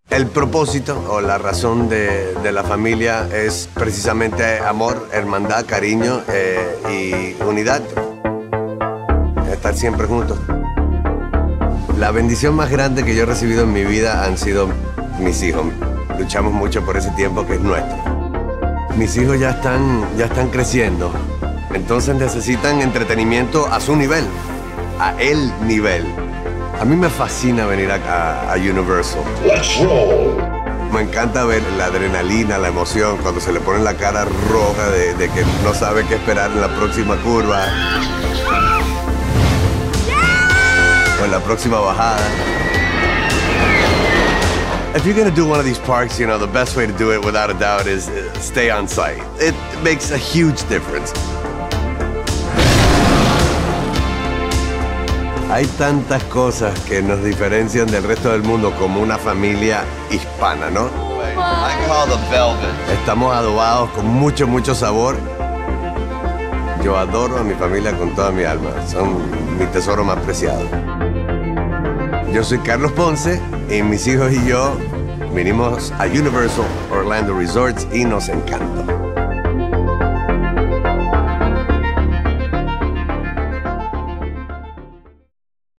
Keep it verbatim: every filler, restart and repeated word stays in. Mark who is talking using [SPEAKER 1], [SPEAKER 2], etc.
[SPEAKER 1] El propósito o la razón de, de la familia es precisamente amor, hermandad, cariño eh, y unidad. Estar siempre juntos. La bendición más grande que yo he recibido en mi vida han sido mis hijos. Luchamos mucho por ese tiempo que es nuestro. Mis hijos ya están, ya están creciendo, entonces necesitan entretenimiento a su nivel, a el nivel. A mí me fascina venir acá a Universal.
[SPEAKER 2] Let's roll.
[SPEAKER 1] Me encanta ver la adrenalina, la emoción, cuando se le pone la cara roja de, de que no sabe qué esperar en la próxima curva. Yeah. O en la próxima bajada. If you're gonna do one of these parks, you know, the best way to do it, without a doubt, is uh, stay on site. It makes a huge difference. Hay tantas cosas que nos diferencian del resto del mundo como una familia hispana, ¿no?
[SPEAKER 3] I call the velvet.
[SPEAKER 1] Estamos adobados con mucho, mucho sabor. Yo adoro a mi familia con toda mi alma. Son mi tesoro más preciado. Yo soy Carlos Ponce y mis hijos y yo vinimos a Universal Orlando Resorts y nos encantó.